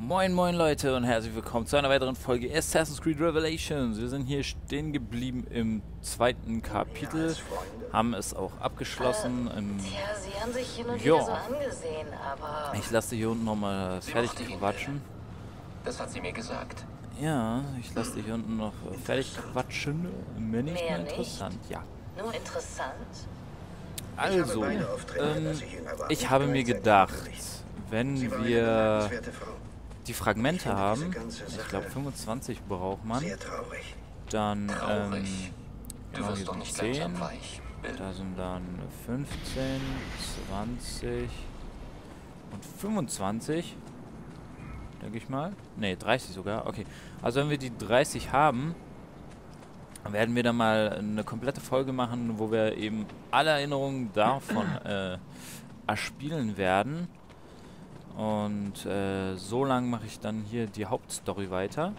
Moin moin Leute und herzlich willkommen zu einer weiteren Folge Assassin's Creed Revelations. Wir sind hier stehen geblieben im zweiten Kapitel, haben es auch abgeschlossen. Tja, Sie haben sich hin und wieder so angesehen, aber... Ich lasse hier unten nochmal fertig quatschen. Das hat sie mir gesagt. Ja, ich lasse dich hier unten noch fertig quatschen. Mir nicht mehr interessant, ja. Nur interessant? Also, ich habe mir gedacht, wenn wir die Fragmente haben, ich glaube 25 braucht man, dann Du wirst doch nicht 10, da sind dann 15, 20 und 25, denke ich mal. Ne, 30 sogar, okay. Also wenn wir die 30 haben, werden wir dann mal eine komplette Folge machen, wo wir eben alle Erinnerungen davon erspielen werden. Und so lang mache ich dann hier die Hauptstory weiter.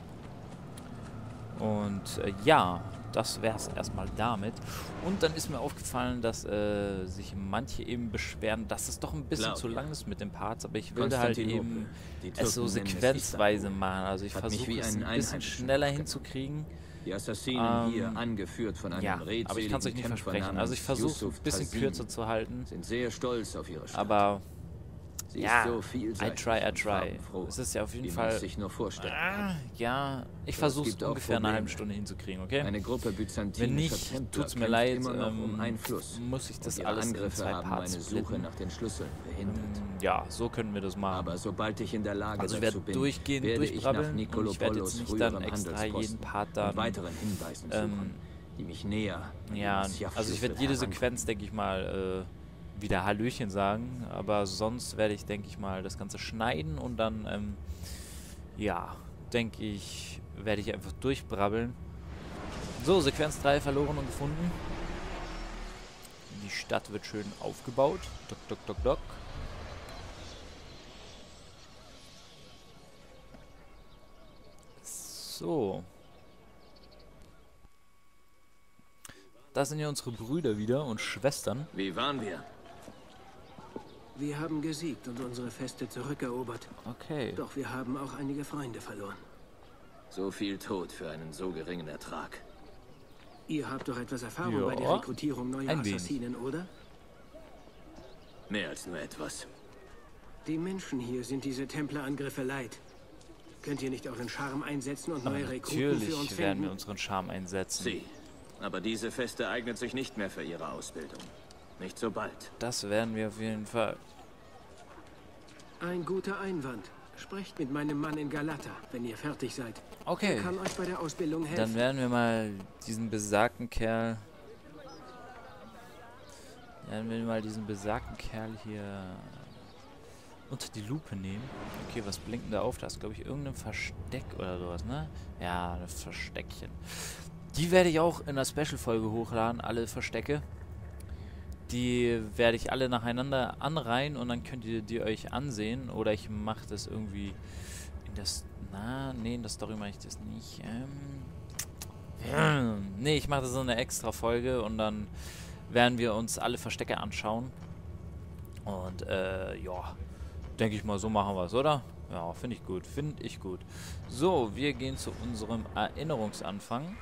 Und ja, das wäre es erstmal damit. Und dann ist mir aufgefallen, dass sich manche eben beschweren, dass es doch ein bisschen zu lang ist mit den Parts. Aber ich würde halt eben es so sequenzweise machen. Also ich versuche es ein bisschen schneller hinzukriegen. Die Assassinen hier, angeführt von einem aber ich kann es euch nicht versprechen. Also ich versuche es ein bisschen kürzer zu halten. Sind sehr stolz auf ihre Stadt. Aber ja, so I try. Es ist ja auf jeden Fall... sich nur vorstellen. Ja, ich versuche es ungefähr eine halbe Stunde hinzukriegen, okay? Eine Gruppe Wenn nicht, tut's mir leid, muss ich das alles in Angriffe 2 haben Parts meine Suche splitten. nach den Schlüsseln behindert. Ja, so können wir das machen. Aber sobald ich in der Lage Also ich dazu werde bin, durchgehend werde ich nach durchbrabbeln und ich werde jetzt Nikolopolos nicht dann früherem extra Handelsposten jeden Part und dann... weiteren Hinweisen suchen, die mich näher an Ja, den also ich werde jede Sequenz, denke ich mal, wieder Hallöchen sagen, aber sonst werde ich, denke ich mal, das Ganze schneiden und dann, ja, denke ich, werde ich einfach durchbrabbeln. So, Sequenz 3 verloren und gefunden. Die Stadt wird schön aufgebaut. Dock. So. Da sind ja unsere Brüder wieder und Schwestern. Wie waren wir? Wir haben gesiegt und unsere Feste zurückerobert. Okay. Doch wir haben auch einige Freunde verloren. So viel Tod für einen so geringen Ertrag. Ihr habt doch etwas Erfahrung Ja, bei der Rekrutierung neuer ein wenig. Assassinen, oder? Mehr als nur etwas. Die Menschen hier sind diese Templerangriffe leid. Könnt ihr nicht euren Charme einsetzen und Aber neue Rekruten für uns natürlich werden finden? wir unseren Charme einsetzen. Sie. Aber diese Feste eignet sich nicht mehr für ihre Ausbildung. Nicht so bald. Das werden wir auf jeden Fall. Ein guter Einwand. Sprecht mit meinem Mann in Galata, wenn ihr fertig seid. Okay. Er kann euch bei der Ausbildung helfen. Dann werden wir mal diesen besagten Kerl... hier unter die Lupe nehmen. Okay, was blinkt denn da auf? Da ist, glaube ich, irgendein Versteck oder sowas, ne? Ja, ein Versteckchen. Die werde ich auch in der Special-Folge hochladen, alle Verstecke. Die werde ich alle nacheinander anreihen und dann könnt ihr die euch ansehen. Oder ich mache das irgendwie in das... in der Story mache ich das nicht. Nee, ich mache das so eine extra Folge und dann werden wir uns alle Verstecke anschauen. Und ja, denke ich mal, so machen wir es, oder? Ja, finde ich gut. So, wir gehen zu unserem Erinnerungsanfang.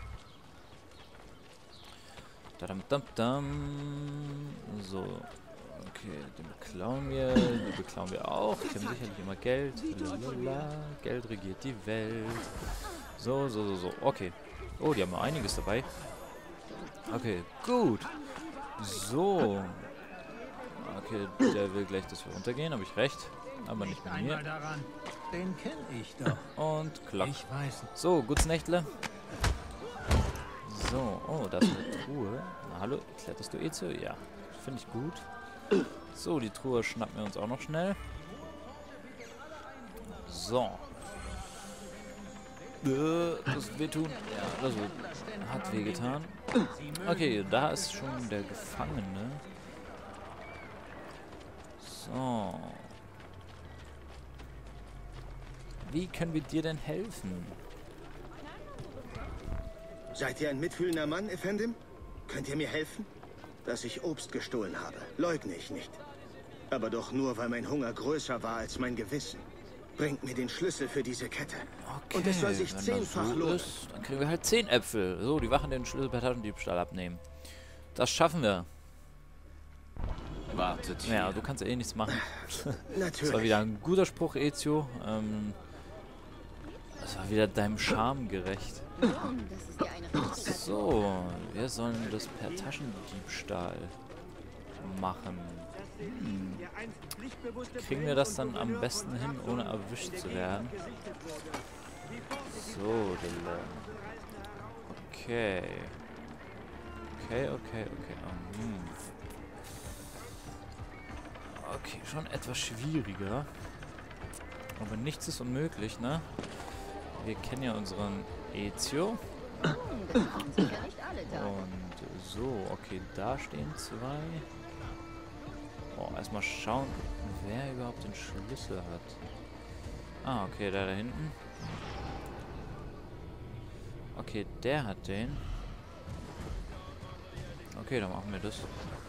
So, okay, den beklauen wir, die beklauen wir auch. Die haben sicherlich immer Geld. Lalala. Geld regiert die Welt. So, okay. Oh, die haben noch einiges dabei. Okay, gut. So. Okay, der will gleich, dass wir runtergehen, habe ich recht. Aber nicht mit mir. Den kenne ich doch. Und klack. Ich weiß. So, gutes Nächtle. So, oh, da ist eine Truhe. Na, hallo, kletterst du zu? Ja, finde ich gut. So, die Truhe schnappen wir uns auch noch schnell. So. Das wehtun. Ja, das hat wehgetan. Okay, da ist schon der Gefangene. So. Wie können wir dir denn helfen? Seid ihr ein mitfühlender Mann, Effendim? Könnt ihr mir helfen? Dass ich Obst gestohlen habe, leugne ich nicht. Aber doch nur, weil mein Hunger größer war als mein Gewissen. Bringt mir den Schlüssel für diese Kette. Okay, Und es soll sich wenn 10-fach das so lohnen. ist, dann kriegen wir halt 10 Äpfel. So, die Wachen den Schlüssel per Taschendiebstahl abnehmen. Das schaffen wir. Wartet hier. Ja, du kannst eh nichts machen. Das war Natürlich. wieder ein guter Spruch, Ezio. Das war wieder deinem Charme gerecht. So, wir sollen das per Taschendiebstahl machen. Kriegen wir das dann am besten hin, ohne erwischt zu werden? So, okay. Okay. Okay, schon etwas schwieriger. Aber nichts ist unmöglich, ne? Wir kennen ja unseren Ezio. Und so, okay, da stehen 2. Oh, erstmal schauen, wer überhaupt den Schlüssel hat. Ah, okay, der da hinten. Okay, der hat den. Okay, dann machen wir das.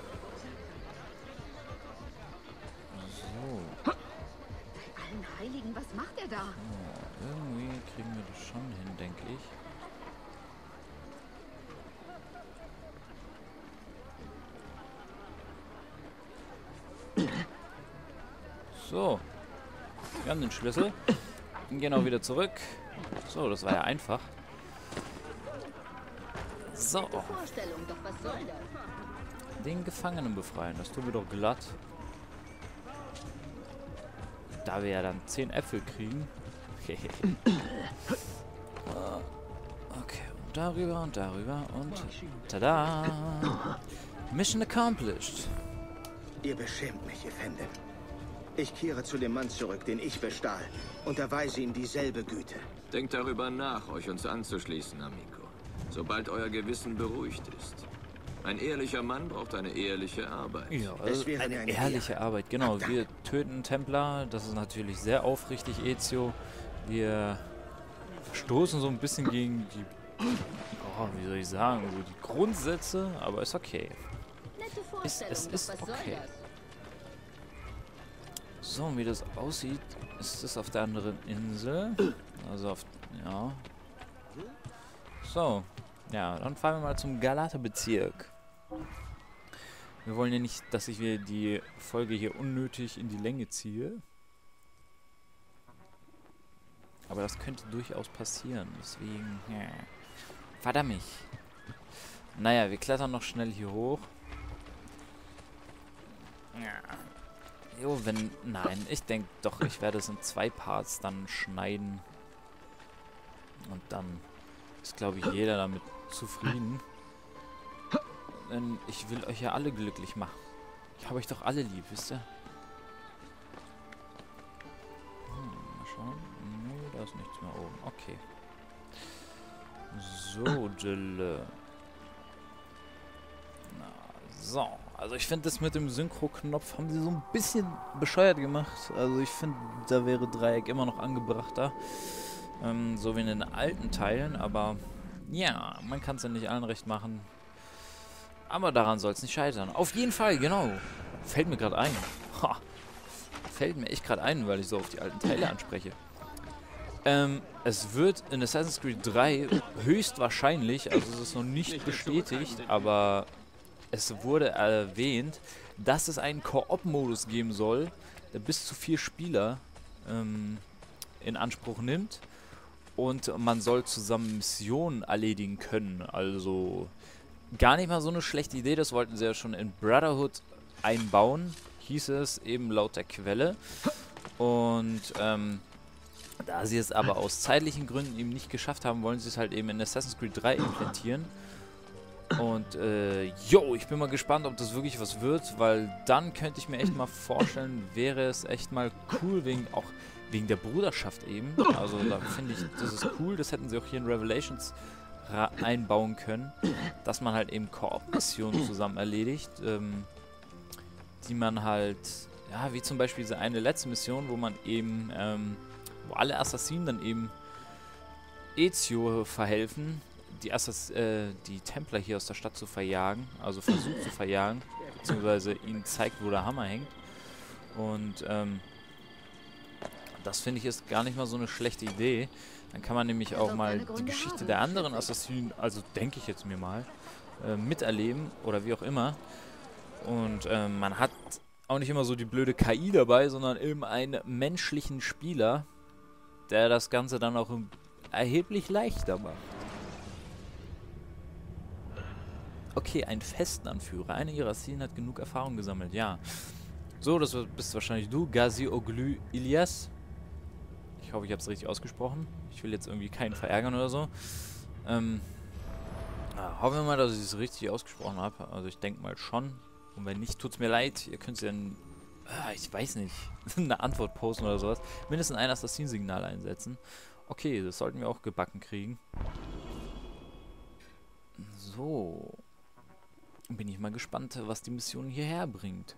So. Allen Heiligen, was macht er da? Oh, irgendwie kriegen wir das schon hin, denke ich. So. Wir haben den Schlüssel. Gehen auch wieder zurück. So, das war ja einfach. So. Vorstellung, doch was soll das? Den Gefangenen befreien. Das tun wir doch glatt. Da wir ja dann 10 Äpfel kriegen. Okay, und darüber und darüber und tada! Mission accomplished. Ihr beschämt mich, Effendim. Ich kehre zu dem Mann zurück, den ich bestahl, und erweise ihm dieselbe Güte. Denkt darüber nach, euch uns anzuschließen, Amico. Sobald euer Gewissen beruhigt ist. Ein ehrlicher Mann braucht eine ehrliche Arbeit. Ja, Es wäre eine mir eine ehrliche Ehre. Arbeit. Genau, wir töten einen Templer. Das ist natürlich sehr aufrichtig, Ezio. Wir verstoßen so ein bisschen gegen die, wie soll ich sagen, so die Grundsätze, aber ist okay. Nette Es Vorstellung, ist doch was okay. soll das? So, und wie das aussieht, ist es auf der anderen Insel. Also auf, ja. So, ja, dann fahren wir mal zum Galaterbezirk. Wir wollen ja nicht, dass ich mir die Folge hier unnötig in die Länge ziehe. Aber das könnte durchaus passieren, deswegen, ja. Verdammt. Naja, wir klettern noch schnell hier hoch. Ja. Jo, wenn... Nein, ich denke doch, ich werde es in 2 Parts dann schneiden. Und dann ist, glaube ich, jeder damit zufrieden. Denn ich will euch ja alle glücklich machen. Ich habe euch doch alle lieb, wisst ihr? Mal schauen. Nee, da ist nichts mehr oben. Okay. So, Dille. So, also ich finde das mit dem Synchro-Knopf haben sie so ein bisschen bescheuert gemacht. Also ich finde, da wäre Dreieck immer noch angebrachter. So wie in den alten Teilen, aber ja, man kann es ja nicht allen recht machen. Aber daran soll es nicht scheitern. Auf jeden Fall, genau. Fällt mir gerade ein. Ha. Fällt mir echt gerade ein, weil ich so auf die alten Teile anspreche. Es wird in Assassin's Creed 3 höchstwahrscheinlich, also es ist noch nicht bestätigt, aber es wurde erwähnt, dass es einen Koop-Modus geben soll, der bis zu 4 Spieler in Anspruch nimmt. Und man soll zusammen Missionen erledigen können. Also gar nicht mal so eine schlechte Idee. Das wollten sie ja schon in Brotherhood einbauen, hieß es eben laut der Quelle. Und da sie es aber aus zeitlichen Gründen eben nicht geschafft haben, wollen sie es halt eben in Assassin's Creed 3 implementieren. Und ich bin mal gespannt, ob das wirklich was wird, weil dann könnte ich mir echt mal vorstellen, wäre es echt mal cool, wegen der Bruderschaft eben. Also da finde ich, das ist cool, das hätten sie auch hier in Revelations einbauen können, dass man halt eben Koop-Missionen zusammen erledigt, die man halt, ja, wie zum Beispiel diese eine letzte Mission, wo man eben, wo alle Assassinen dann eben Ezio verhelfen, die Templer hier aus der Stadt zu verjagen, also versucht zu verjagen, beziehungsweise ihnen zeigt, wo der Hammer hängt. Und Das finde ich ist gar nicht mal so eine schlechte Idee. Dann kann man nämlich auch mal die Geschichte der anderen Assassinen, also denke ich jetzt mir mal, miterleben oder wie auch immer. Und man hat auch nicht immer so die blöde KI dabei, sondern eben einen menschlichen Spieler, der das Ganze dann auch erheblich leichter macht. Okay, ein Festanführer. Einer ihrer Assassinen hat genug Erfahrung gesammelt, ja. So, das bist wahrscheinlich du, Gazioglu Ilyas. Ich hoffe, ich habe es richtig ausgesprochen. Ich will jetzt irgendwie keinen verärgern oder so. Hoffen wir mal, dass ich es richtig ausgesprochen habe. Also ich denke mal schon. Und wenn nicht, tut es mir leid. Ihr könnt ja dann, ich weiß nicht, eine Antwort posten oder sowas. Mindestens ein Assassinensignal einsetzen. Okay, das sollten wir auch gebacken kriegen. So. Bin ich mal gespannt, was die Mission hierher bringt.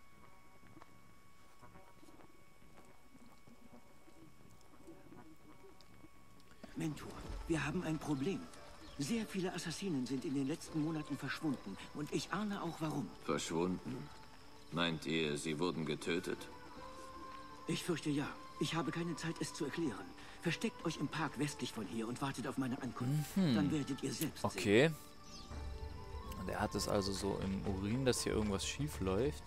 Mentor, wir haben ein Problem. Sehr viele Assassinen sind in den letzten Monaten verschwunden. Und ich ahne auch warum. Verschwunden? Meint ihr, sie wurden getötet? Ich fürchte ja. Ich habe keine Zeit, es zu erklären. Versteckt euch im Park westlich von hier und wartet auf meine Ankunft. Dann werdet ihr selbst sehen. Okay. Und er hat es also so im Urin, dass hier irgendwas schief läuft.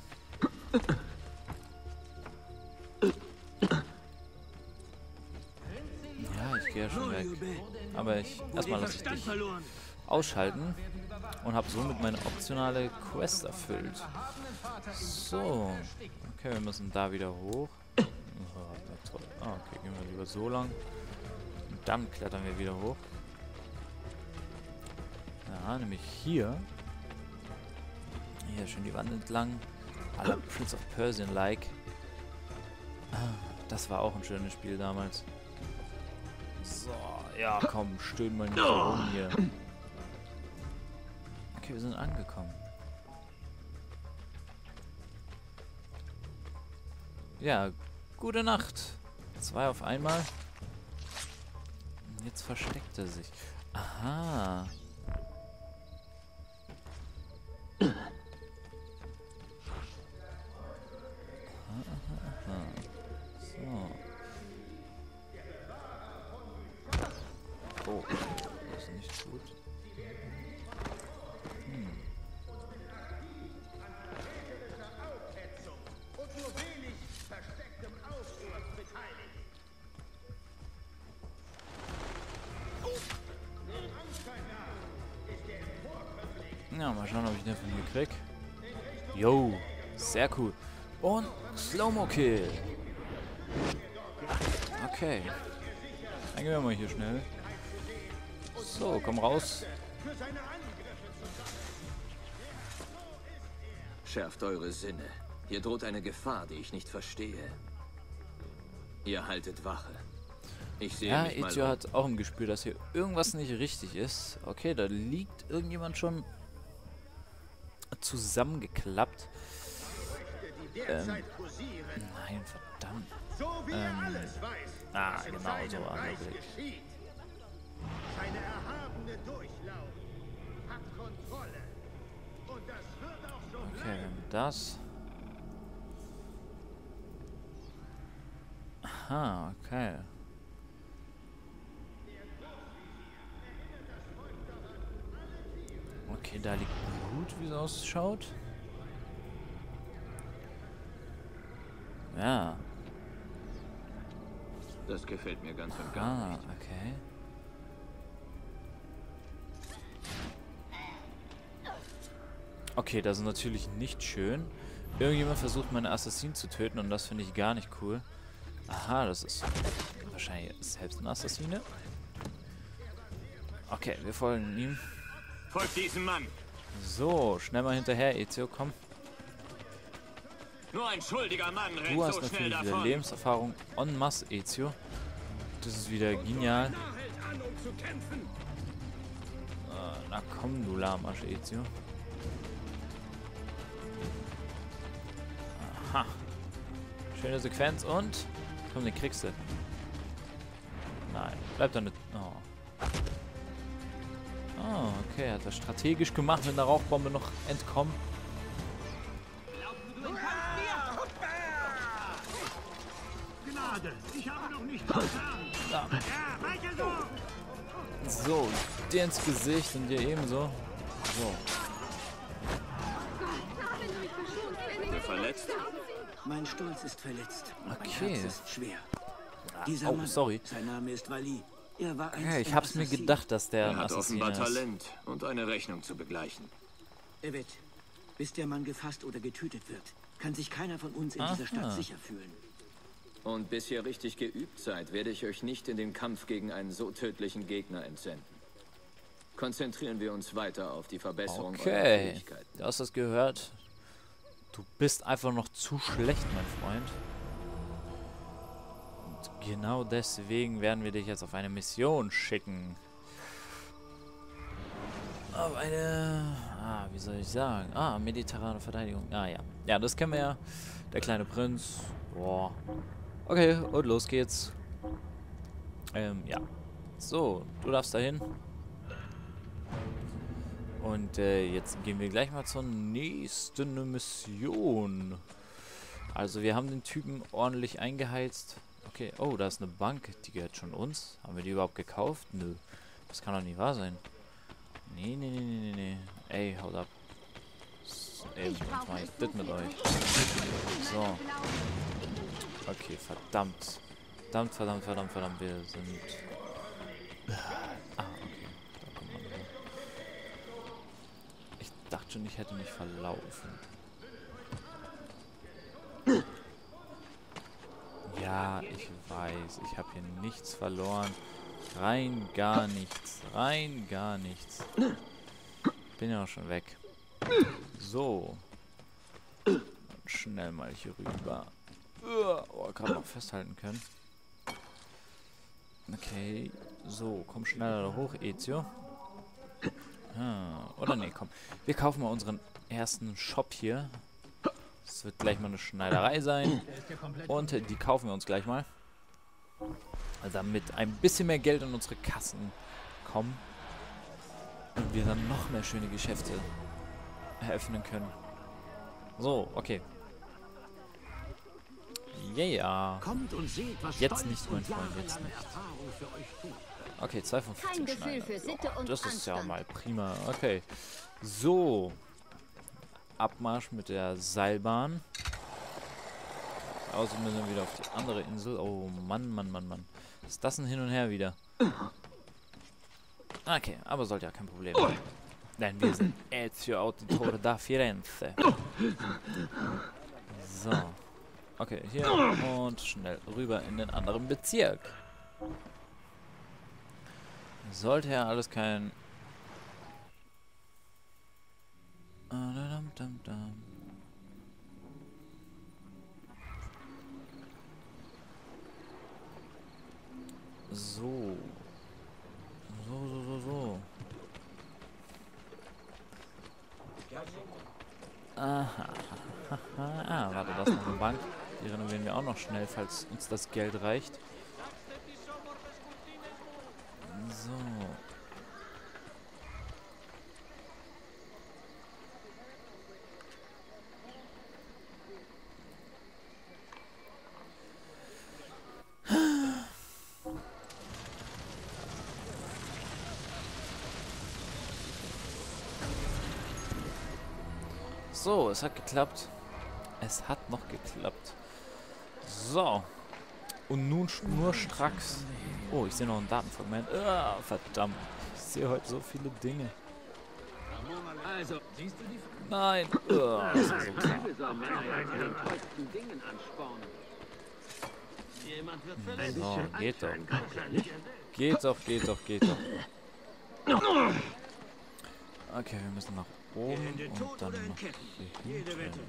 Ja, ich gehe ja schon weg. Aber erstmal lasse ich dich ausschalten und habe somit meine optionale Quest erfüllt. So. Okay, wir müssen da wieder hoch. Oh, toll. Ah, okay, gehen wir lieber so lang. Und dann klettern wir wieder hoch. Ja, nämlich hier. Hier schön die Wand entlang. À la Prince of Persian-like. Das war auch ein schönes Spiel damals. So, ja, komm, stöhn mal nicht so rum hier. Okay, wir sind angekommen. Ja, gute Nacht. 2 auf einmal. Und jetzt versteckt er sich. Aha. Oh, das ist nicht gut. Ja, mal schauen, ob ich den von hier krieg. Yo, sehr cool. Und Slow-Mo-Kill. Okay. Dann gehen wir mal hier schnell. So, komm raus. Schärft eure Sinne. Hier droht eine Gefahr, die ich nicht verstehe. Ihr haltet Wache. Ich sehe ja, mich mal Ezio hat auch im Gespür, dass hier irgendwas nicht richtig ist. Okay, da liegt irgendjemand schon zusammengeklappt. Nein, verdammt. Genau so Blick. Seine erhabene Durchlauf hat Kontrolle. Und das wird auch so okay, wir haben das. Aha, okay. Okay, da liegt Blut, wie es ausschaut. Ja. Das gefällt mir ganz und gar nicht. Okay. Okay, das ist natürlich nicht schön. Irgendjemand versucht, meine Assassinen zu töten und das finde ich gar nicht cool. Aha, das ist wahrscheinlich selbst ein Assassine. Okay, wir folgen ihm. Folgt diesem Mann! So, schnell mal hinterher, Ezio, komm. Nur ein schuldiger Mann rennt Du hast so schnell natürlich wieder davon. Lebenserfahrung en masse, Ezio. Das ist wieder genial. Na komm, du Lahmarsch, Ezio. Aha. Schöne Sequenz und... Komm, den kriegst du. Nein, bleib da nicht... Oh. Oh, okay, hat er strategisch gemacht, mit der Rauchbombe noch entkommen. bitte. Ich habe noch nicht getan. Ja. Ja, weiter so. So, dir ins Gesicht und dir ebenso. So. Verletzt? Mein Stolz ist verletzt. Mein Okay. Herz ist schwer. Dieser Oh, Mann, sorry. sein Name ist Wally. Er war Okay, einst ich ein hab's mir Assassin. gedacht, dass der Er ein hat Assassin offenbar ist. Talent und eine Rechnung zu begleichen. Evet, bis der Mann gefasst oder getötet wird, kann sich keiner von uns in dieser Aha. Stadt sicher fühlen. Und bis ihr richtig geübt seid, werde ich euch nicht in den Kampf gegen einen so tödlichen Gegner entsenden. Konzentrieren wir uns weiter auf die Verbesserung eurer Okay, Fähigkeiten. du hast das gehört. Du bist einfach noch zu schlecht, mein Freund. Und genau deswegen werden wir dich jetzt auf eine Mission schicken. Auf eine... wie soll ich sagen? Mediterrane Verteidigung. Ja. Ja, das kennen wir ja. Der kleine Prinz. Boah. Okay, und los geht's. Ja. So, du darfst dahin. Und jetzt gehen wir gleich mal zur nächsten Mission. Also wir haben den Typen ordentlich eingeheizt. Okay, oh, da ist eine Bank. Die gehört schon uns. Haben wir die überhaupt gekauft? Nö. Das kann doch nicht wahr sein. Nee. Ey, haut ab. Ey, was mach ich das mit euch? So. Okay, verdammt. Verdammt. Wir sind... okay. Da kommt man wieder. Ich dachte schon, ich hätte mich verlaufen. Ja, ich weiß. Ich habe hier nichts verloren. Rein gar nichts. Bin ja auch schon weg. So. Und schnell mal hier rüber. Oh, kann man auch festhalten können. Okay. So, komm schneller da hoch, Ezio. Oder nee, komm. Wir kaufen mal unseren ersten Shop hier. Das wird gleich mal eine Schneiderei sein. Und die kaufen wir uns gleich mal. Damit ein bisschen mehr Geld in unsere Kassen kommen. Und wir dann noch mehr schöne Geschäfte eröffnen können. So, okay. Yeah. Kommt und seht, was Jetzt Stolz nicht, mein und Freund, jetzt jahrelange nicht. Erfahrung für euch tut. Okay, 2 von 15 Kein Gefühl für Schneidern. Sitte und Das ist ja Anstand. mal prima. Okay. So. Abmarsch mit der Seilbahn. Also müssen wir wieder auf die andere Insel. Oh Mann. Ist das ein Hin und Her wieder? Okay, aber sollte ja kein Problem sein. Denn wir sind Ezio Auditore da Firenze. So. Okay, hier und schnell rüber in den anderen Bezirk. Sollte ja alles kein... So. Aha. Warte, das ist noch eine Bank. Die renovieren wir auch noch schnell, falls uns das Geld reicht. So. So, es hat geklappt. Es hat noch geklappt. So. Und nun nur stracks. Oh, ich sehe noch ein Datenfragment. Verdammt. Ich sehe heute so viele Dinge. Also, siehst du die Nein. Das ist so klar. Dingen anspornen? Jemand wird So, geht doch. Geht doch. Okay, wir müssen nach oben und dann noch hier hinten.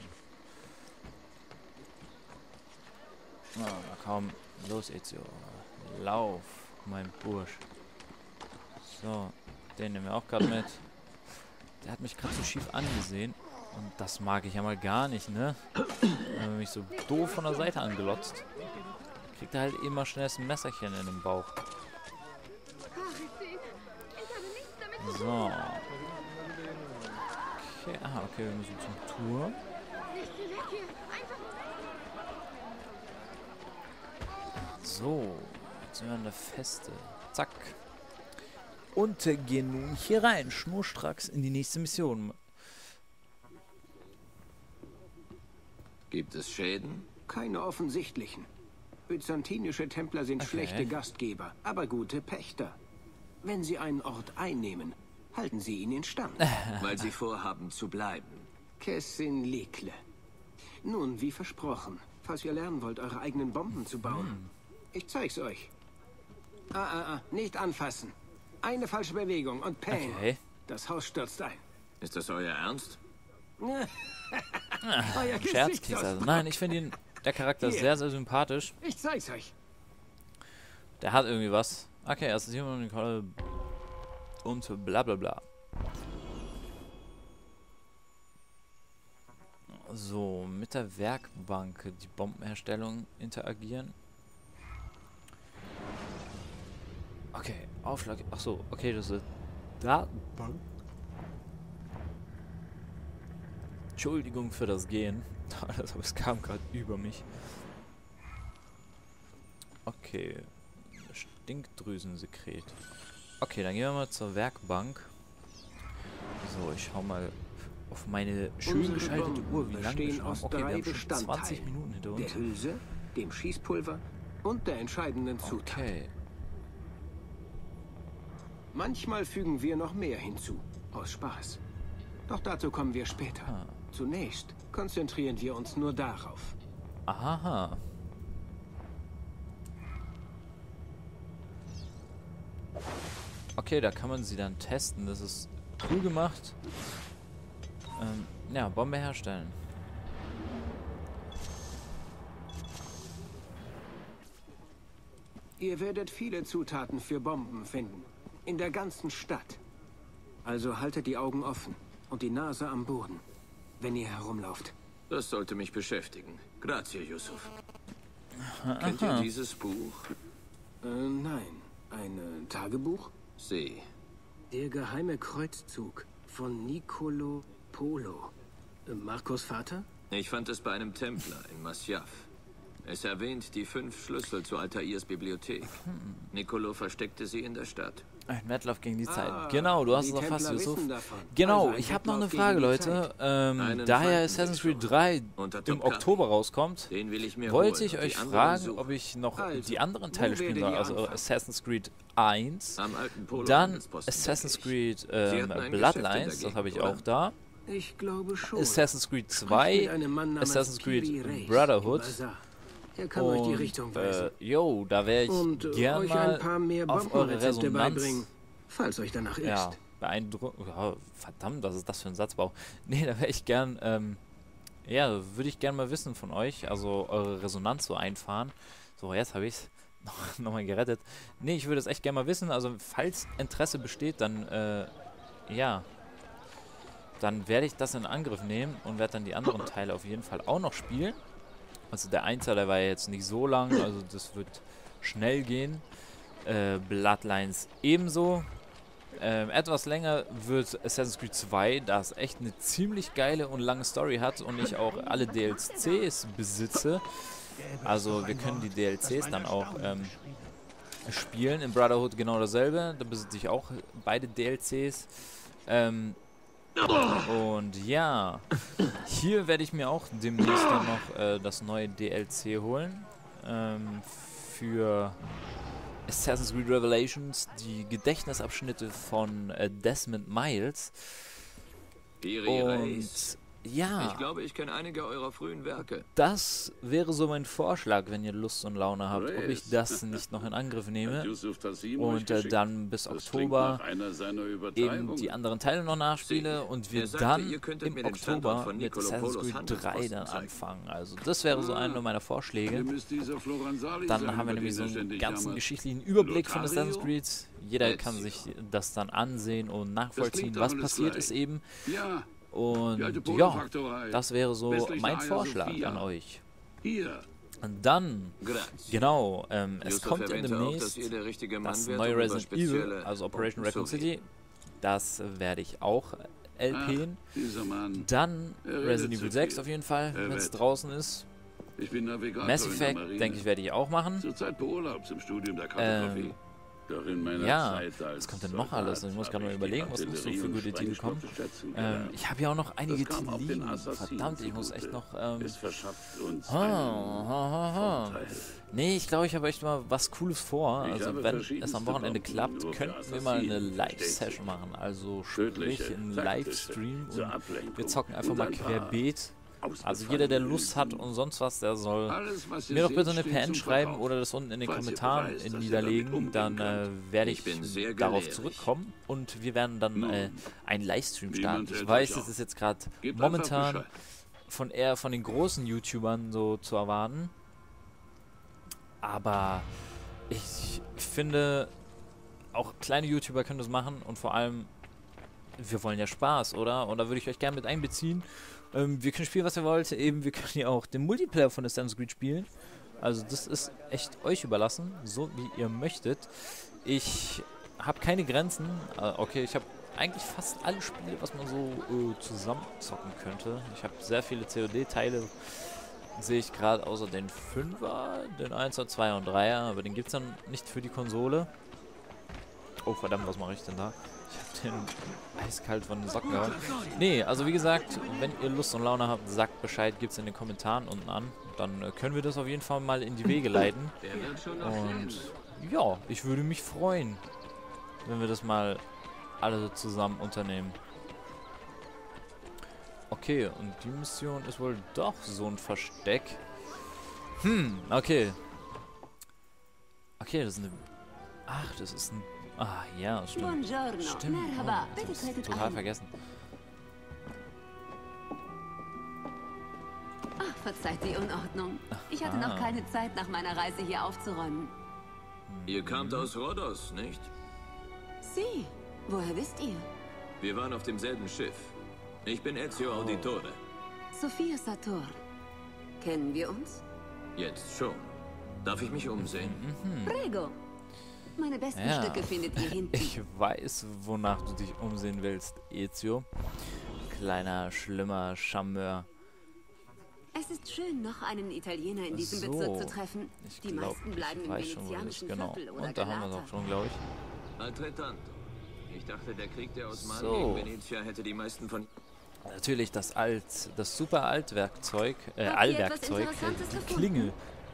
Na, komm. Los, Ezio. Lauf, mein Bursch. So, den nehmen wir auch gerade mit. Der hat mich gerade so schief angesehen. Und das mag ich ja mal gar nicht, ne? Wenn er mich so doof von der Seite angelotzt. Kriegt er halt immer schnell ein Messerchen in den Bauch. So. Okay, okay, wir müssen zum Turm. So, jetzt sind wir an der Feste. Zack. Und gehen nun hier rein, schnurstracks in die nächste Mission. Gibt es Schäden? Keine offensichtlichen. Byzantinische Templer sind schlechte Gastgeber, aber gute Pächter. Wenn sie einen Ort einnehmen, halten sie ihn instand. Weil sie vorhaben zu bleiben. Kessin Likle. Nun, wie versprochen, falls ihr lernen wollt, eure eigenen Bomben zu bauen. Ich zeig's euch. Nicht anfassen. Eine falsche Bewegung und peng. Okay. Das Haus stürzt ein. Ist das euer Ernst? Scherzkeks also. Nein, ich finde ihn, der Charakter ist sehr, sehr sympathisch. Ich zeig's euch. Der hat irgendwie was. Okay, erst ist hier mal Nicole und bla bla bla. So, mit der Werkbank die Bombenherstellung interagieren. Okay, Aufschlag. Achso, okay, das ist Datenbank. Entschuldigung für das Gehen. Also, es kam gerade über mich. Okay. Stinkdrüsensekret. Okay, dann gehen wir mal zur Werkbank. So, ich schau mal auf meine schön geschaltete Uhr, wie lange wir schon haben. Okay, wir haben schon 20 Minuten hinter uns. Der Hülse, dem Schießpulver und der entscheidenden Zutat. Okay. Manchmal fügen wir noch mehr hinzu, aus Spaß. Doch dazu kommen wir später. Zunächst konzentrieren wir uns nur darauf. Aha. Okay, da kann man sie dann testen. Das ist cool gemacht. Ja, Bombe herstellen. Ihr werdet viele Zutaten für Bomben finden. In der ganzen Stadt. Also haltet die Augen offen und die Nase am Boden, wenn ihr herumlauft. Das sollte mich beschäftigen. Grazie, Yusuf. Kennt ihr dieses Buch? Nein. Ein Tagebuch? Sie. Der geheime Kreuzzug von Nicolo Polo. Marcos Vater? Ich fand es bei einem Templer in Masyaf. Es erwähnt die 5 Schlüssel zu Altairs Bibliothek. Nicolo versteckte sie in der Stadt. Ein Wettlauf gegen die Zeit. Genau, du hast es doch fast, Yusuf. Also Genau, ein ich habe noch eine Wettlauf Frage, gegen die Leute. Einen Daher Feind Assassin's Creed gesucht. 3 Unter im Tom Kaffee. Oktober rauskommt, Den will ich mir wollte holen ich und euch die anderen fragen, suchen. ob ich noch Also, die anderen wo Teile werdet spielen soll. ihr Also anfangen? Assassin's Creed 1, Am alten Polo dann Handelsposten, Assassin's denke ich. Creed Sie hatten ein Bloodlines, Geschäft in das habe ich der Gegend, auch da. Ich glaube schon. Assassin's Creed Sprecht 2, mit einem Mann namens Assassin's Creed Kiri Reis Brotherhood. im Bazar. Er kann euch die Richtung weisen. Jo, da wäre ich Und gern euch mal ein paar mehr auf eure Bombenrezepte Resonanz. beibringen, falls euch danach Ja, ist. beeindruckend. Ja, verdammt, was ist das für ein Satzbau? Nee, da wäre ich gern, ja, würde ich gern mal wissen von euch. Also eure Resonanz so einfahren. So, jetzt habe ich es nochmal gerettet. Nee, ich würde es echt gern mal wissen. Also, falls Interesse besteht, dann, ja, dann werde ich das in Angriff nehmen und werde dann die anderen Teile auf jeden Fall auch noch spielen. Also der Einser, der war ja jetzt nicht so lang, also das wird schnell gehen. Bloodlines ebenso. Etwas länger wird Assassin's Creed 2, da es echt eine ziemlich geile und lange Story hat und ich auch alle DLCs besitze. Also wir können die DLCs dann auch spielen. In Brotherhood genau dasselbe, da besitze ich auch beide DLCs. Und ja, hier werde ich mir auch demnächst dann noch das neue DLC holen. Für Assassin's Creed Revelations, die Gedächtnisabschnitte von Desmond Miles. Und ja, Ich glaube, ich kenne einige eurer frühen Werke. das wäre so mein Vorschlag, wenn ihr Lust und Laune habt, ob ich das nicht noch in Angriff nehme und dann bis Oktober eben die anderen Teile noch nachspiele und wir Er sagte, dann ihr könntet im mir den Standort Oktober von mit Nicolo Assassin's Polos Creed 3 Handelsposten dann zeigen. anfangen. Also das wäre so einer meiner Vorschläge. Dann haben wir nämlich so einen ganzen geschichtlichen Überblick von Assassin's Creed. Jeder kann sich das dann ansehen und nachvollziehen, was passiert ist eben. Und ja, das wäre so mein Vorschlag an euch. Und dann, genau, es Yusuf kommt ja erwähnte auch, demnächst dass ihr der richtige Mann das wärt, neue um über Resident Evil, spezielle also Operation Bomben Raccoon zu reden. City. Das werde ich auch LPen. Dann Resident Evil 6 auf jeden Fall, wenn es draußen ist. Ich bin Navigator Mass in der Effect, Marine. denke ich, werde ich auch machen. Zurzeit beurlaubst im Studium der Kartografie. Doch in meiner Ja, Zeit als was kommt denn noch alles? Ich muss gerade mal überlegen, was noch so für gute Titel kommen. Ich habe ja auch noch einige Titel liegen. Verdammt, ich muss echt noch... Es verschafft uns Nee, ich glaube, ich habe echt mal was Cooles vor. Ich Also habe wenn es verschiedenste am Wochenende Bomben klappt, nur für könnten wir mal eine Assassinen, Live-Session machen. Also sprich Tödliche, einen taktische, Livestream zur und Ablenkung. wir zocken einfach Und mal ein paar querbeet. Also jeder, der Lust hat und sonst was, der soll mir doch bitte eine PN schreiben oder das unten in den Kommentaren niederlegen. Dann werde ich darauf zurückkommen und wir werden dann einen Livestream starten. Ich weiß, es ist jetzt gerade momentan eher von den großen YouTubern so zu erwarten. Aber ich finde, auch kleine YouTuber können das machen und vor allem, wir wollen ja Spaß, oder? Und da würde ich euch gerne mit einbeziehen. Wir können spielen, was ihr wollt. Eben, wir können ja auch den Multiplayer von Assassin's Creed spielen. Also das ist echt euch überlassen, so wie ihr möchtet. Ich habe keine Grenzen. Okay, ich habe eigentlich fast alle Spiele, was man so zusammen zocken könnte. Ich habe sehr viele COD-Teile, sehe ich gerade, außer den 5er, den 1er, 2er und 3er. Aber den gibt es dann nicht für die Konsole. Oh verdammt, was mache ich denn da? Ich hab den eiskalt von den Socken gehauen. Nee, also wie gesagt, wenn ihr Lust und Laune habt, sagt Bescheid, gibt's in den Kommentaren unten an. Dann können wir das auf jeden Fall mal in die Wege leiten. Und ja, ich würde mich freuen, wenn wir das mal alle zusammen unternehmen. Okay, und die Mission ist wohl doch so ein Versteck. Okay. Okay, das ist eine... Ach, das ist ein... Ah, ja, stimmt. Buongiorno. Stimmt. Merhaba. Oh, Bitte das hab ich tretet total ein. vergessen. Ach, verzeiht die Unordnung. Ich hatte noch keine Zeit, nach meiner Reise hier aufzuräumen. Ihr kamt aus Rhodos, nicht? Sie? Woher wisst ihr? Wir waren auf demselben Schiff. Ich bin Ezio Auditore. Sophia Sator. Kennen wir uns? Jetzt schon. Darf ich mich umsehen? Prego. Meine besten Ja. Stücke findet ihr hinten. Ich weiß, wonach du dich umsehen willst, Ezio. Kleiner, schlimmer Charmeur. Es ist schön, noch einen Italiener in diesem Bezirk zu treffen. Ich Die glaub, meisten bleiben ich im weiß schon, wo das ist, venezianischen genau. Viertel oder Und da haben wir es Galata. auch schon, glaube ich. Altrettanto. Ich dachte, der Krieg der Osmanen So. gegen Venezia hätte die meisten von... Natürlich das super Altwerkzeug, Habt ihr etwas Allwerkzeug, Interessantes die gefunden? Klingel.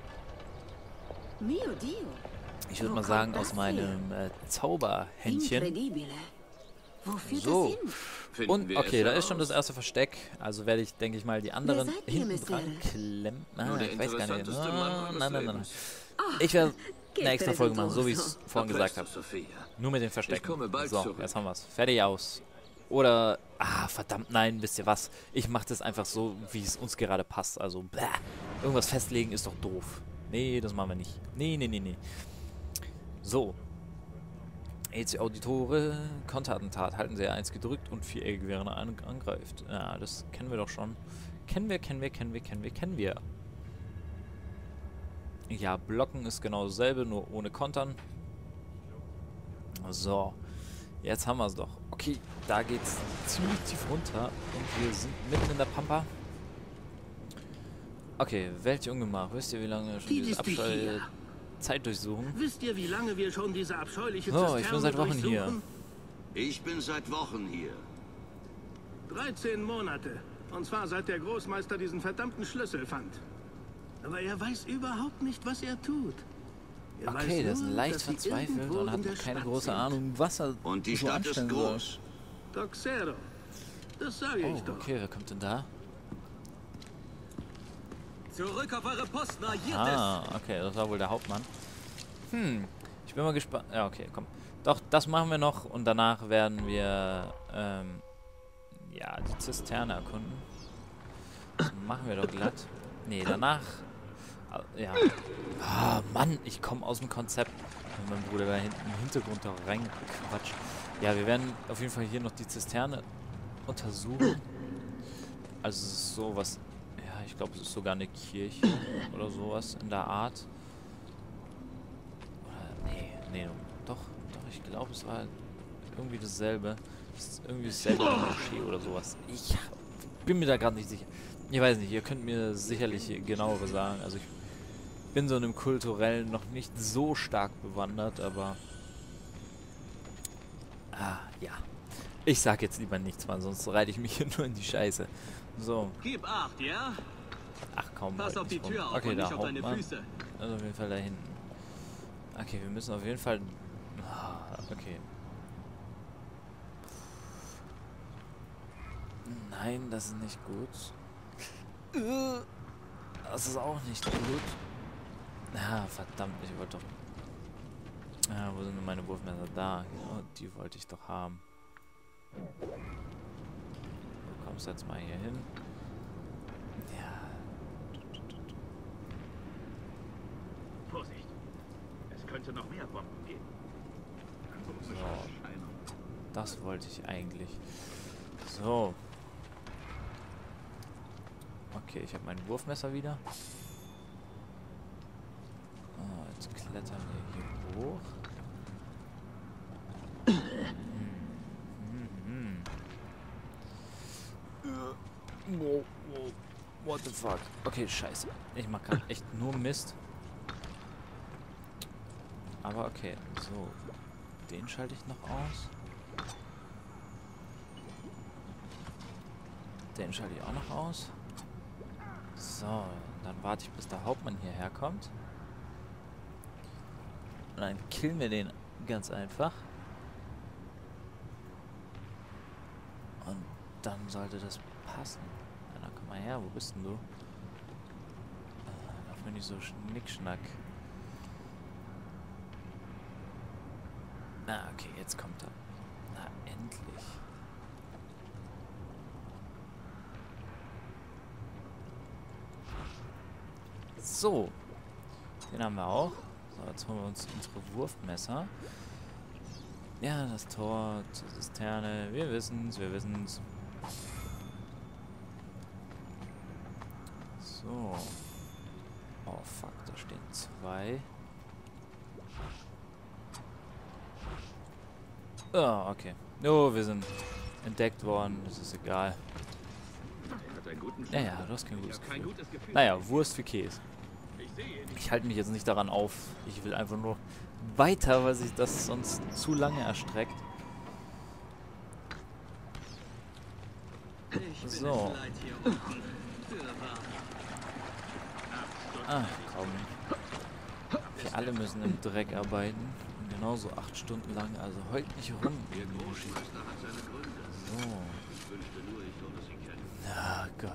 Mio Dio. Ich würde Wo mal sagen, kommt aus das meinem Zauberhändchen. Incredibile. Wo führt So. das hin? Finden Und wir okay, es da ist schon heraus. das erste Versteck. Also werde ich, denke ich mal, die anderen seid ihr, hinten Messere? dran klemmen. Nur der Ich weiß gar nicht. interessanteste Mann meines Nein. Lebens. Ich werde Che eine extra Folge machen, so wie ich es presuntuoso. vorhin gesagt habe. Sophia. Nur mit den Ich Verstecken. komme bald So, zurück. jetzt haben wir es. Fertig aus. Oder, verdammt, nein, wisst ihr was? Ich mache das einfach so, wie es uns gerade passt. Also, irgendwas festlegen ist doch doof. Nee, das machen wir nicht. Nee. So. Ezio Auditore, Konterattentat. Halten Sie R1 gedrückt und Viereck, während er angreift. Ja, das kennen wir doch schon. Kennen wir. Ja, blocken ist genau dasselbe, nur ohne Kontern. So. Jetzt haben wir es doch. Okay, da geht's ziemlich tief runter und wir sind mitten in der Pampa. Okay, welche Ungemach. Wisst ihr, wie lange schon Wie diese ist die hier? Zeit durchsuchen? Wisst ihr, wie lange wir schon diese abscheuliche So, ich bin seit Wochen durchsuchen? hier. Ich bin seit Wochen hier. 13 Monate. Und zwar seit der Großmeister diesen verdammten Schlüssel fand. Aber er weiß überhaupt nicht, was er tut. Er weiß Okay, der ist nur, leicht dass sie verzweifelt irgendwo und hat in der noch keine Stadt große sind. Ahnung, was er Und die so Stadt ist anstellen soll. groß. Doxero. Das sage Oh, ich doch. okay, wer kommt denn da? Zurück auf eure Posten, Okay, das war wohl der Hauptmann. Ich bin mal gespannt. Ja, okay, komm. Doch, das machen wir noch und danach werden wir, ja, die Zisterne erkunden. Das machen wir doch glatt. Nee, danach, ja. Mann, ich komme aus dem Konzept. Wenn mein Bruder da hinten im Hintergrund da reinquatscht. Ja, wir werden auf jeden Fall hier noch die Zisterne untersuchen. Also es ist sowas, ja, ich glaube, es ist sogar eine Kirche oder sowas in der Art. Oder, nee, doch, ich glaube, es war irgendwie dasselbe. Es ist irgendwie dasselbe wie eine Moschee oder sowas. Ich bin mir da gerade nicht sicher. Ich weiß nicht, ihr könnt mir sicherlich genauere sagen. Also ich bin so in dem Kulturellen noch nicht so stark bewandert, aber... ja. Ich sag jetzt lieber nichts, weil sonst reite ich mich hier nur in die Scheiße. So. Gib Acht, ja? Ach komm, pass auf die Tür auf okay, und da nicht auf deine Füße. Also auf jeden Fall da hinten. Okay, wir müssen auf jeden Fall... okay. Nein, das ist nicht gut. Das ist auch nicht gut. Verdammt, ich wollte doch... wo sind denn meine Wurfmesser? Da, genau, die wollte ich doch haben. Du kommst jetzt mal hier hin. Ja. Vorsicht! Es könnte noch mehr Bomben geben. So. Das wollte ich eigentlich. So. Okay, ich habe mein Wurfmesser wieder. Jetzt klettern wir hier hoch. What the fuck? Okay, scheiße. Ich mache gerade echt nur Mist. Aber okay, so. Den schalte ich noch aus. Den schalte ich auch noch aus. So, dann warte ich, bis der Hauptmann hierher kommt. Und dann killen wir den ganz einfach. Und dann sollte das passen. Ja, dann komm mal her, wo bist denn du? Lauf mir nicht so schnickschnack. Okay, jetzt kommt er. Na, endlich. So. Den haben wir auch. So, jetzt holen wir uns unsere Wurfmesser. Ja, das Tor zur Zisterne. Wir wissen's, wir wissen's. So. Oh fuck, da stehen 2. Ah, okay. Oh, wir sind entdeckt worden. Das ist egal. Ja, du hast kein gutes Gefühl. Naja, Wurst für Käse. Ich halte mich jetzt nicht daran auf. Ich will einfach nur weiter, weil sich das sonst zu lange erstreckt. So. Komm. Wir alle müssen im Dreck arbeiten. Und genauso 8 Stunden lang. Also heult nicht rum. So. Ah, Gott.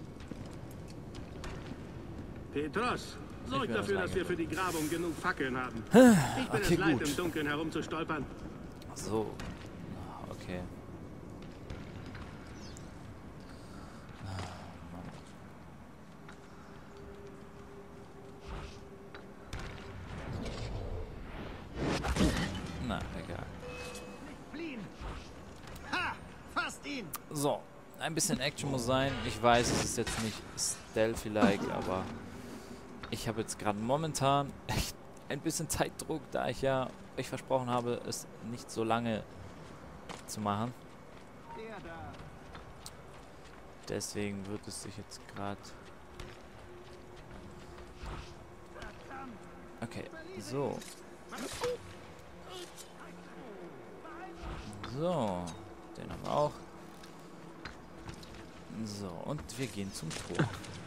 Petros, sorg dafür, dass wir für die Grabung genug Fackeln haben. Ich bin es leid, im Dunkeln herumzustolpern. So. Okay. Na, egal. So. Ein bisschen Action muss sein. Ich weiß, es ist jetzt nicht stealthy-like, aber ich habe jetzt gerade momentan echt ein bisschen Zeitdruck, da ich ja euch versprochen habe, es nicht so lange zu machen. Deswegen wird es sich jetzt gerade... Okay, so. So, den haben wir auch. So, und wir gehen zum Tor.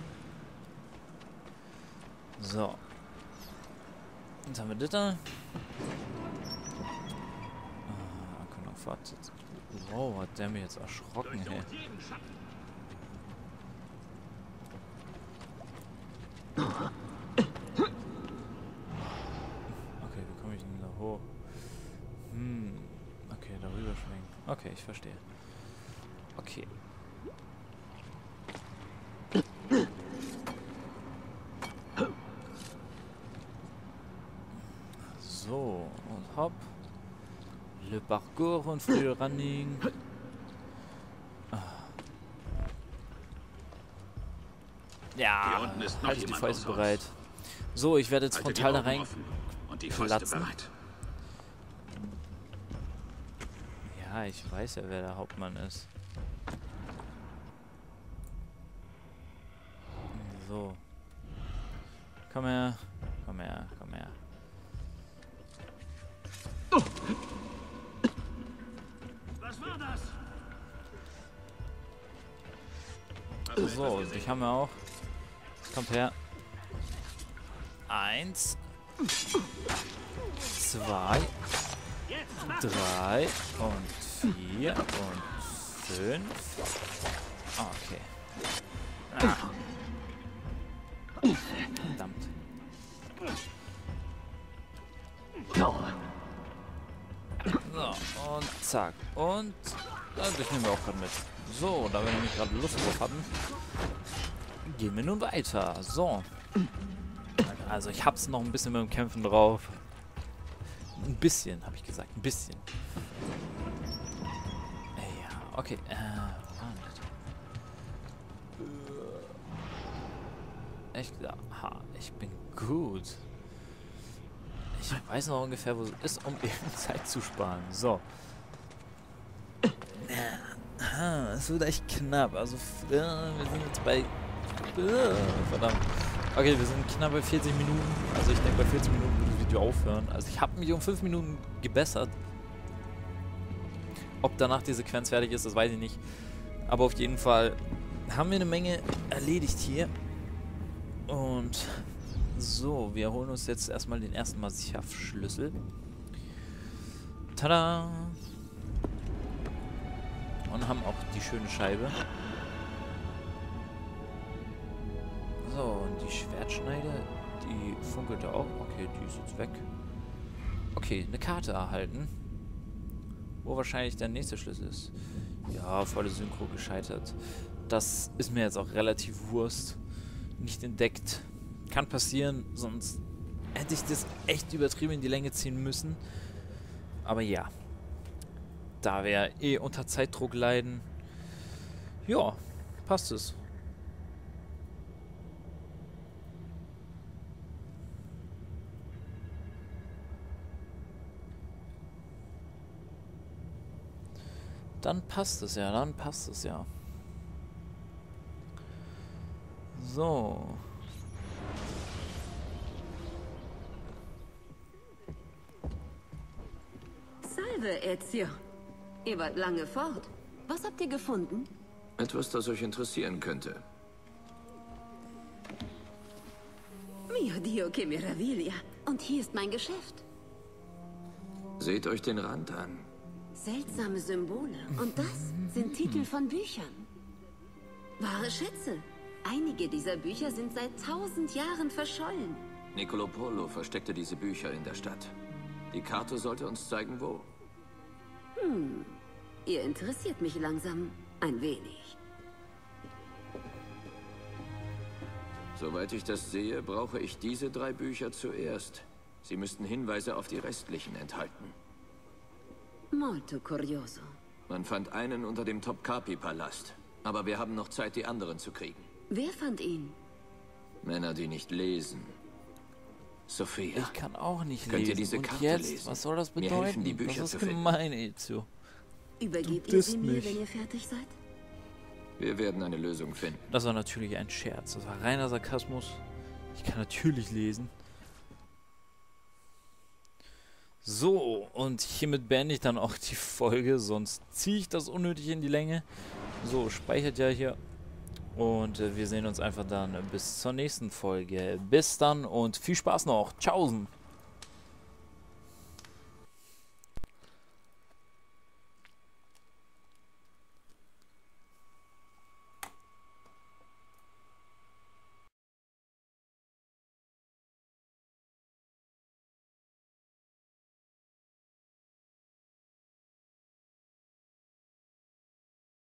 So. Jetzt haben wir das da. Wow, hat der mich jetzt erschrocken, hey. Okay, wie komme ich denn da hoch? Okay, darüber schwingen. Okay, ich verstehe. Okay. So, und hopp. Le Parcours und Free Running. Ja, halt die Fäuste bereit. So, ich werde jetzt frontal da rein platzen. Ja, ich weiß ja, wer der Hauptmann ist. So. Komm her. Komm her. Komm her. Was war das? So, dich haben wir auch. Kommt her. 1, 2, 3 und 4 und 5. Okay. Ah. Verdammt. So, und zack. Und das nehmen wir auch gerade mit. So, da wir nämlich gerade Lust drauf hatten, gehen wir nun weiter. So. Also ich hab's noch ein bisschen mit dem Kämpfen drauf. Ein bisschen, habe ich gesagt. Ein bisschen. Ja, okay. Echt? Aha, ich bin gut. Ich weiß noch ungefähr, wo es ist, um eben Zeit zu sparen. So. Es wird echt knapp. Also, wir sind jetzt bei... verdammt. Okay, wir sind knapp bei 40 Minuten. Also ich denke, bei 40 Minuten wird das Video aufhören. Also ich habe mich um 5 Minuten gebessert. Ob danach die Sequenz fertig ist, das weiß ich nicht. Aber auf jeden Fall haben wir eine Menge erledigt hier. Und so, wir holen uns jetzt erstmal den ersten Massivschlüssel. Tada! Und haben auch die schöne Scheibe. So, und die Schwertschneide, die funkelte auch. Okay, die ist jetzt weg. Okay, eine Karte erhalten. Wo wahrscheinlich der nächste Schlüssel ist. Ja, volle Synchro gescheitert. Das ist mir jetzt auch relativ Wurst. Nicht entdeckt. Kann passieren, sonst hätte ich das echt übertrieben in die Länge ziehen müssen. Aber ja. Da wir eh unter Zeitdruck leiden. Ja, passt es. Dann passt es ja, dann passt es ja. So. Salve, Ezio. Ihr wart lange fort. Was habt ihr gefunden? Etwas, das euch interessieren könnte. Mio Dio, che meraviglia. Und hier ist mein Geschäft. Seht euch den Rand an. Seltsame Symbole. Und das sind Titel von Büchern. Wahre Schätze. Einige dieser Bücher sind seit 1000 Jahren verschollen. Niccolo Polo versteckte diese Bücher in der Stadt. Die Karte sollte uns zeigen, wo. Ihr interessiert mich langsam ein wenig. Soweit ich das sehe, brauche ich diese 3 Bücher zuerst. Sie müssten Hinweise auf die restlichen enthalten. Molto curioso. Man fand einen unter dem Topkapi-Palast. Aber wir haben noch Zeit, die anderen zu kriegen. Wer fand ihn? Männer, die nicht lesen. Sophia. Ich kann auch nicht Könnt lesen. ihr diese Und Karte jetzt? lesen? Was soll das Mir bedeuten? helfen die Bücher das zu ist finden. gemein, Ezio. Übergebt ihr sie mir, wenn ihr fertig seid? Wir werden eine Lösung finden. Das war natürlich ein Scherz. Das war reiner Sarkasmus. Ich kann natürlich lesen. So, und hiermit beende ich dann auch die Folge, sonst ziehe ich das unnötig in die Länge. So, speichert ja hier. Und wir sehen uns einfach dann bis zur nächsten Folge. Bis dann und viel Spaß noch. Tschaußen.